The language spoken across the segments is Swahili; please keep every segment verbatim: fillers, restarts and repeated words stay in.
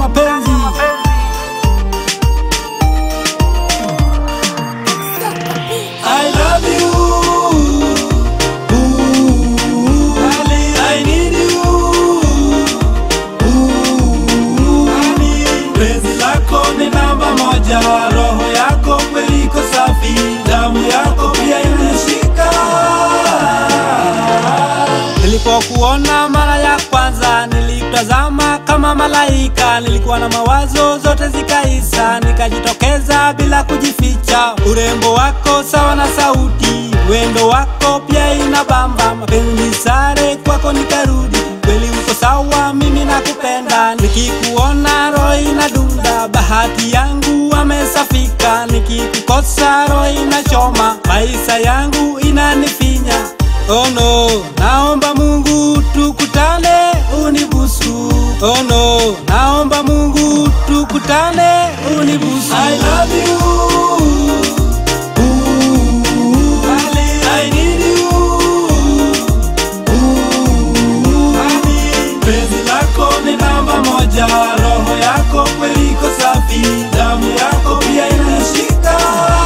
mapenzi. I love you, ooh, I need you, ooh, penzi lako ni namba moja, roho yako kweli iko safi, damu yako pia inashika. Nilipokuona mara ya kwanza nilikutazama kama malaika, nilikuwa na mawazo zote zikaisha, nikajitokeza bila kujificha. Urembo wako sawa na sauti, wendo wako pia inabamba, mapenzi sare kwako nikarudi, kweli uko sawa, mimi nakupenda. Nikikuona roho inadunda, bahati yangu amesafika, nikikukosa roho inachoma, maisha yangu inanifinya. Oh no, naomba Mungu tukutane unibusu. Oh no, naomba Mungu tukutane unibusu. I love you, ooh, I need you, ooh, penzi lako ni namba moja, roho yako kweli iko safi, damu yako pia inashika.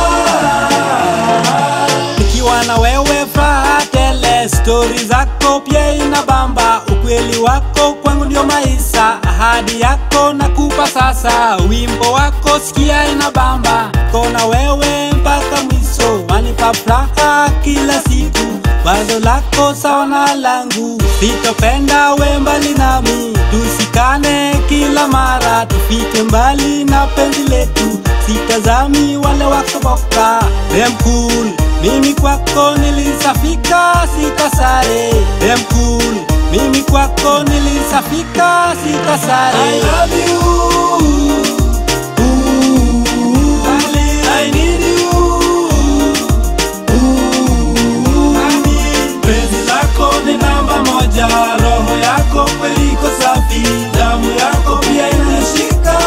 Nikiwa na wewe furaha tele, story zako pia inabamba, ukweli wako kwangu ndio maisha, ahadi yako nakupa sasa, wimbo wako sikia inabamba, kona wewe mpaka mwisho, wanipa furaha kila siku, wazo lako sawa na langu, sitopenda we mbali nami, tusikane kila mara, tufike mbali na penzi letu, sitazami wale wakoboka. Them cool, mimi kwako nilisafika, sitasare. Them cool, mimi kwako nilisafika, sitasare. I love you, ooh, I need you, ooh, penzi lako ni namba moja, roho yako kweli iko safi, damu yako pia inashika.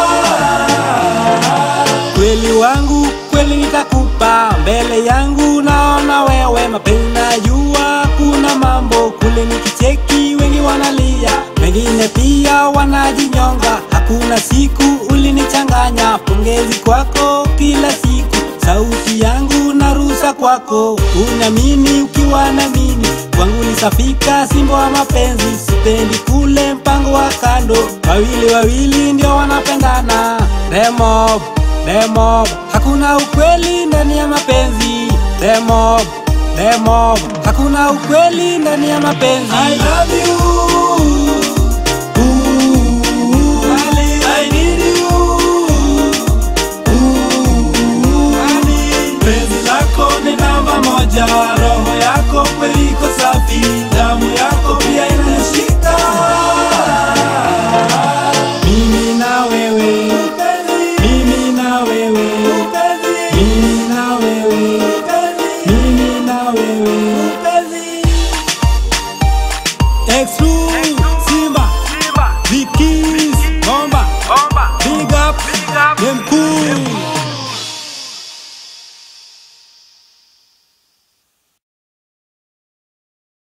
Kweli wangu kweli nitakupa, mbele yangu naona wewe, mapenzi najua kuna mambo kule, nikicheki wengi wanalia, wengine pia wanajinyonga, hakuna siku ulinichanganya, pongezi kwako kila siku, sauti yangu narusa kwako, uniamini ukiwa na mimi, kwangu nisafika, simbo wa mapenzi, sipendi kule mpango wa kando, wawili wawili ndio wanapendana. Demo Demo, hakuna ukweli ndani ya mapenzi. Demo, demo, hakuna ukweli ndani ya mapenzi. I love you, ooh, I need you, ooh, penzi lako ni namba moja, roho yako kweli iko safi, damu yako pia inashika. Mimi na wewe, mimi na wewe, mimi na wewe, mimi na wewe, Extra